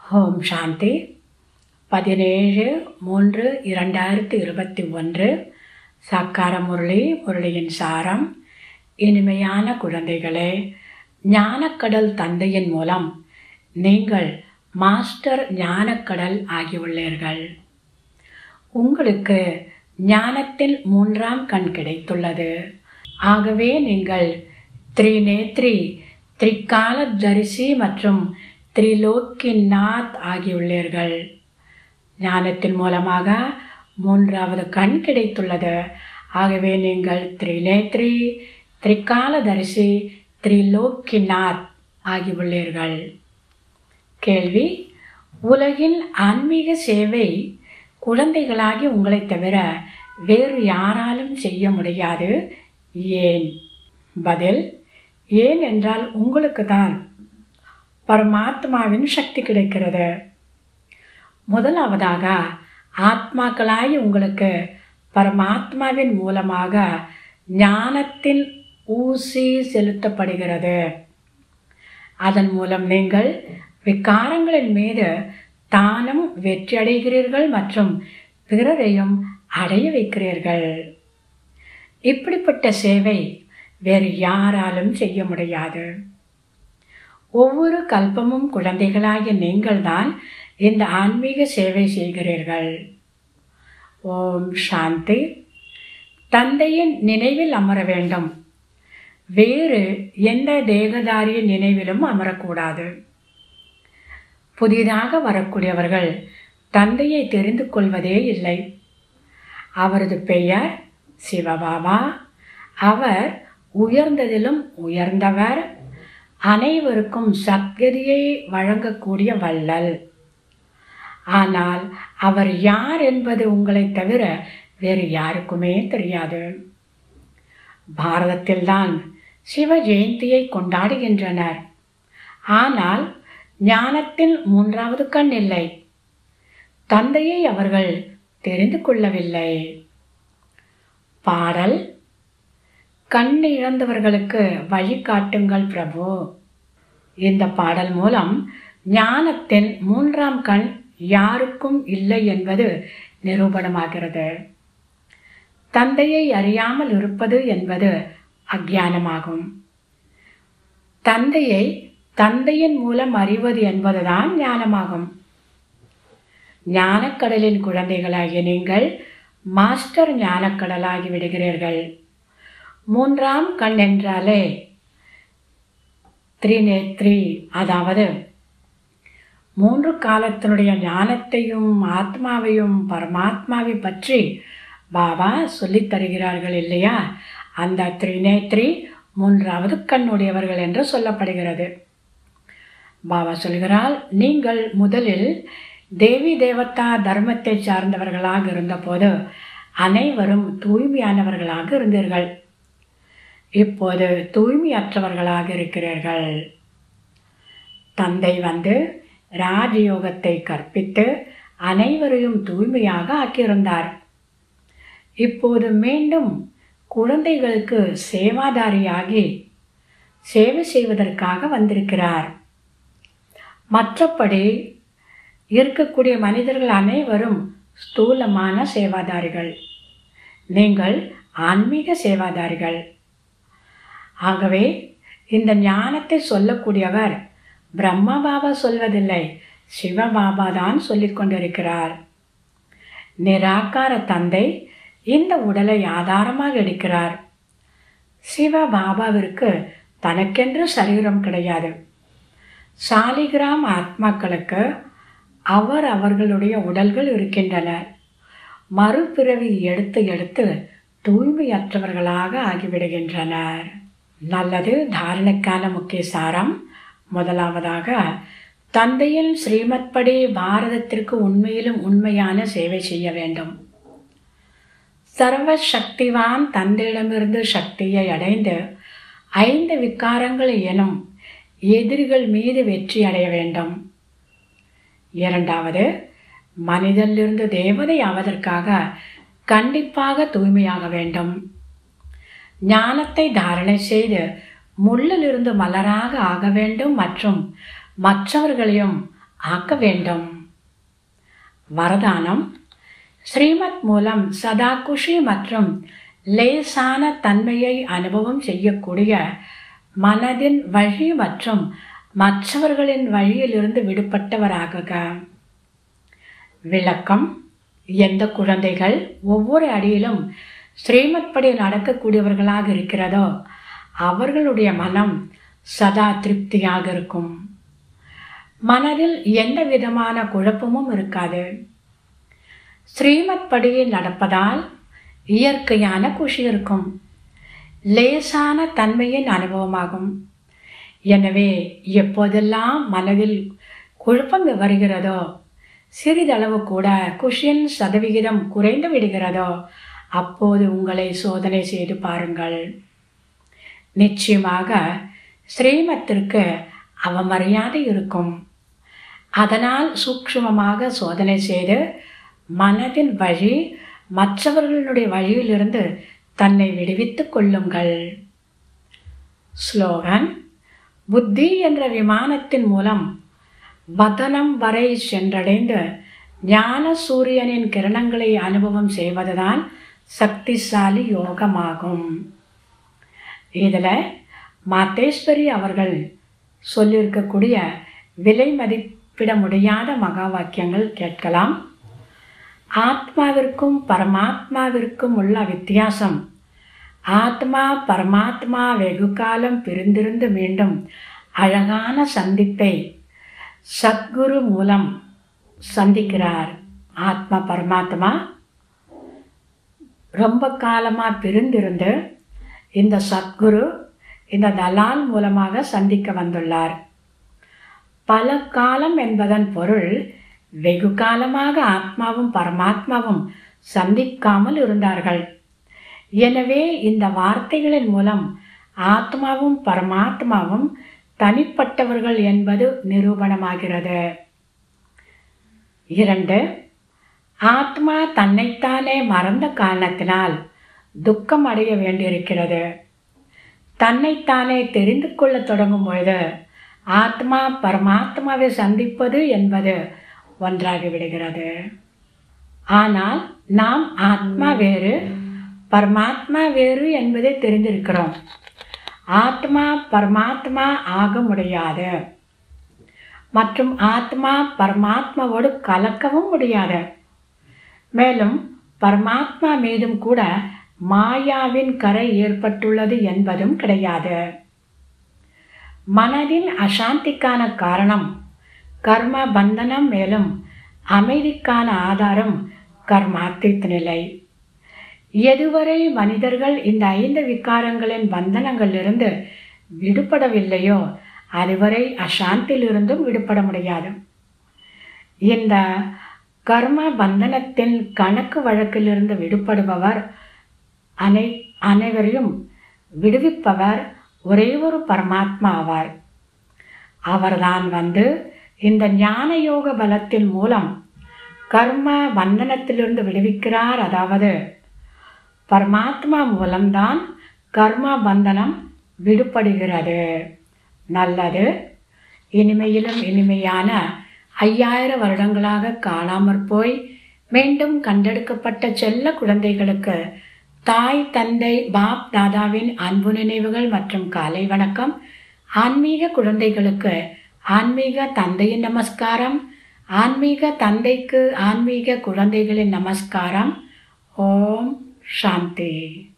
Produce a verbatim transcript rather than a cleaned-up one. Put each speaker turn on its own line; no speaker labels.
ஓம் சாந்தி. பதினேழு மூன்று இரண்டாயிரத்தி இருபத்தி ஒன்று. சாக்கார முரளி. முரளியின் சாரம்: இனிமையான குழந்தைகளே, ஞானக்கடல் தந்தையின் மூலம் நீங்கள் மாஸ்டர் ஞானக்கடல் ஆகியுள்ளீர்கள். உங்களுக்கு ஞானத்தில் மூன்றாம் கண் கிடைத்துள்ளது. ஆகவே நீங்கள் த்ரிநேத்ரி, திரிகால தரிசி மற்றும் திரிலோக்கிநாத் ஆகியுள்ளீர்கள். ஞானத்தின் மூலமாக மூன்றாவது கண் கிடைத்துள்ளது. ஆகவே நீங்கள் த்ரிநேத்ரி, திரிகால தரிசி, திரிலோக்கிநாத் ஆகியுள்ளீர்கள். கேள்வி: உலகின் ஆன்மீக சேவை குழந்தைகளாகி உங்களை தவிர வேறு யாராலும் செய்ய முடியாது. ஏன்? பதில்: ஏன் என்றால் உங்களுக்கு தான் பரமாத்மாவின் சக்தி கிடைக்கிறது. முதலாவதாக ஆத்மாக்களாகி உங்களுக்கு பரமாத்மாவின் மூலமாக ஞானத்தின் ஊசி செலுத்தப்படுகிறது. அதன் மூலம் நீங்கள் விகாரங்களின் மீது தானும் வெற்றி அடைகிறீர்கள் மற்றும் பிறரையும் அடைய வைக்கிறீர்கள். இப்படிப்பட்ட சேவை வேறு யாராலும் செய்ய முடியாது. ஒவ்வொரு கல்பமும் குழந்தைகளாகிய நீங்கள்தான் இந்த ஆன்மீக சேவை செய்கிறீர்கள். ஓம் சாந்தி. தந்தையின் நினைவில் அமர வேண்டும். வேறு எந்த தேகதாரியின் நினைவிலும் அமரக்கூடாது. புதிதாக வரக்கூடியவர்கள் தந்தையை தெரிந்து கொள்வதே இல்லை. அவரது பெயர் சிவபாபா. அவர் உயர்ந்ததிலும் உயர்ந்தவர், அனைவருக்கும் சத்கதியை வழங்கக்கூடிய வள்ளல். ஆனால் அவர் யார் என்பது உங்களை தவிர வேறு யாருக்குமே தெரியாது. பாரதத்தில்தான் சிவ ஜெயந்தியை கொண்டாடுகின்றனர். ஆனால் ஞானத்தில் மூன்றாவது கண் இல்லை. தந்தையை அவர்கள் தெரிந்து கொள்ளவில்லை. பாடல்: கண் இழந்தவர்களுக்கு வழிகாட்டுங்கள் பிரபு. இந்த பாடல் மூலம் ஞானத்தின் மூன்றாம் கண் யாருக்கும் இல்லை என்பது நிரூபணமாகிறது. தந்தையை அறியாமல் இருப்பது என்பது அஞ்ஞானமாகும். தந்தையை தந்தையின் மூலம் அறிவது என்பதுதான் ஞானமாகும். ஞானக்கடலின் குழந்தைகளாகிய நீங்கள் மாஸ்டர் ஞானக்கடலாகி விடுகிறீர்கள். மூன்றாம் கண் என்றாலே த்ரிநேத்ரி, அதாவது மூன்று காலத்தினுடைய ஞானத்தையும் ஆத்மாவையும் பரமாத்மாவை பற்றி பாபா சொல்லித் தருகிறார்கள் இல்லையா? அந்த த்ரிநேத்ரி மூன்றாவது கண்ணுடையவர்கள் என்று சொல்லப்படுகிறது. பாபா சொல்கிறார், நீங்கள் முதலில் தேவி தேவதா தர்மத்தை சார்ந்தவர்களாக இருந்தபோது அனைவரும் தூய்மையானவர்களாக இருந்தீர்கள். இப்போது தூய்மையற்றவர்களாக இருக்கிறீர்கள். தந்தை வந்து ராஜயோகத்தை கற்பித்து அனைவரையும் தூய்மையாக ஆக்கியிருந்தார். இப்போது மீண்டும் குழந்தைகளுக்கு சேவாதாரியாகி சேவை செய்வதற்காக வந்திருக்கிறார். மற்றபடி இருக்கக்கூடிய மனிதர்கள் அனைவரும் ஸ்தூலமான சேவாதாரிகள். நீங்கள் ஆன்மீக சேவாதாரிகள். ஆகவே இந்த ஞானத்தை சொல்லக்கூடியவர் பிரம்மா பாபா சொல்வதில்லை, சிவபாபா தான் சொல்லிக் கொண்டிருக்கிறார். நிராகார தந்தை இந்த உடலை ஆதாரமாக எடுக்கிறார். சிவபாபாவிற்கு தனக்கென்று சரீரம் கிடையாது. சாலிகிராம் ஆத்மாக்களுக்கு அவர் அவர்களுடைய உடல்கள் இருக்கின்றன. மறுபிறவி எடுத்து எடுத்து தூய்மையற்றவர்களாக ஆகிவிடுகின்றனர். நல்லது. தாரணைக்கான முக்கிய சாரம்: முதலாவதாக, தந்தையின் ஸ்ரீமத் படி பாரதத்திற்கு உண்மையிலும் உண்மையான சேவை செய்ய வேண்டும். சர்வ சக்திவான் தந்தையிடமிருந்து சக்தியை அடைந்து ஐந்து விகாரங்கள் எனும் எதிரிகள் மீது வெற்றி அடைய வேண்டும். இரண்டாவது, மனிதனிலிருந்து தேவதை ஆவதற்காக கண்டிப்பாக தூய்மையாக வேண்டும். ஞானத்தை தாரணை செய்து முள்ளிலிருந்து மலராக ஆக வேண்டும் மற்றும் மற்றவர்களையும் ஆக்க வேண்டும். வரதானம்: ஸ்ரீமத் மூலம் சதா குஷி மற்றும் லேசான தன்மையை அனுபவம் செய்யக்கூடிய மனதின் வழி மற்றும் மற்றவர்களின் வழியிலிருந்து விடுபட்டவராகுக. விளக்கம்: எந்த குழந்தைகள் ஒவ்வொரு அடியிலும் ஸ்ரீமத் படி நடக்கக்கூடியவர்களாக இருக்கிறதோ அவர்களுடைய மனம் சதா திருப்தியாக இருக்கும். மனதில் எந்த விதமான குழப்பமும் இருக்காது. ஸ்ரீமத் படி நடப்பதால் இயற்கையான குஷி இருக்கும். லேசான தன்மையின் அனுபவமாகும். எனவே எப்போதெல்லாம் மனதில் குழப்பம் வருகிறதோ, சிறிதளவு கூட குஷியின் சதவிகிதம் குறைந்து விடுகிறதோ, அப்போது உங்களை சோதனை செய்து பாருங்கள். நிச்சயமாக ஸ்ரீமத்திற்கு அவமரியாதை இருக்கும். அதனால் சூக்ஷ்மமாக சோதனை செய்து மனதின் வழி மற்றவர்களுடைய வழியிலிருந்து தன்னை விடுவித்துக் கொள்ளுங்கள். ஸ்லோகன்: புத்தி என்ற விமானத்தின் மூலம் வதனம் வரை சென்றடைந்து ஞான சூரியனின் கிரணங்களை அனுபவம் செய்வதுதான் சக்திசாலி யோகமாகும். இதில் மாதேஸ்வரி அவர்கள் சொல்லியிருக்கக்கூடிய விலை மதிப்பிட முடியாத மகா வாக்கியங்கள் கேட்கலாம். ஆத்மாவிற்கும் பரமாத்மாவிற்கும் உள்ள வித்தியாசம்: ஆத்மா பரமாத்மா வெகு காலம் பிரிந்திருந்து மீண்டும் அழகான சந்திப்பை சத்குரு மூலம் சந்திக்கிறார். ஆத்மா பரமாத்மா ரொம்ப காலமாக பிரிந்திருந்து இந்த சத்குரு இந்த தலால் மூலமாக சந்திக்க வந்துள்ளார். பல காலம் என்பதன் பொருள் வெகு காலமாக ஆத்மாவும் பரமாத்மாவும் சந்திக்காமல் இருந்தார்கள். எனவே இந்த வார்த்தைகளின் மூலம் ஆத்மாவும் பரமாத்மாவும் தனிப்பட்டவர்கள் என்பது நிரூபணமாகிறது. இரண்டு, ஆத்மா தன்னைத்தானே மறந்த காரணத்தினால் துக்கம் அடைய வேண்டியிருக்கிறது. தன்னைத்தானே தெரிந்து கொள்ள தொடங்கும் பொழுது ஆத்மா பரமாத்மாவை சந்திப்பது என்பது ஒன்றாகிவிடுகிறது. ஆனால் நாம் ஆத்மா வேறு பரமாத்மா வேறு என்பதை தெரிந்திருக்கிறோம். ஆத்மா பரமாத்மா ஆக முடியாது மற்றும் ஆத்மா பரமாத்மாவோடு கலக்கவும் முடியாது. மேலும் பரமாத்மா மீதும் கூட மாயாவின் கரை ஏற்பட்டுள்ளது என்பதும் கிடையாது. மனதின் அசாந்திக்கான காரணம் கர்ம பந்தனம், மேலும் அமைதிக்கான ஆதாரம் கர்மாத்தீத் நிலை. எதுவரை மனிதர்கள் இந்த ஐந்து விகாரங்களின் பந்தனங்களிலிருந்து விடுபடவில்லையோ அதுவரை அசாந்திலிருந்தும் விடுபட முடியாது. இந்த கர்ம பந்தனத்தின் கணக்கு வழக்கிலிருந்து விடுபடுபவர் அனை அனைவரையும் விடுவிப்பவர் ஒரே ஒரு பரமாத்மா ஆவார். அவர்தான் வந்து இந்த ஞான யோக பலத்தின் மூலம் கர்ம பந்தனத்திலிருந்து விடுவிக்கிறார். அதாவது பரமாத்மா மூலம்தான் கர்ம பந்தனம் விடுபடுகிறது. நல்லது. இனிமையிலும் இனிமையான ஐயாயிரம் வருடங்களாக காணாமற் போய் மீண்டும் கண்டெடுக்கப்பட்ட செல்ல குழந்தைகளுக்கு தாய் தந்தை பாப் தாதாவின் அன்பு நினைவுகள் மற்றும் காலை வணக்கம். ஆன்மீக குழந்தைகளுக்கு ஆன்மீக தந்தையின் நமஸ்காரம். ஆன்மீக தந்தைக்கு ஆன்மீக குழந்தைகளின் நமஸ்காரம். ஓம் சாந்தி.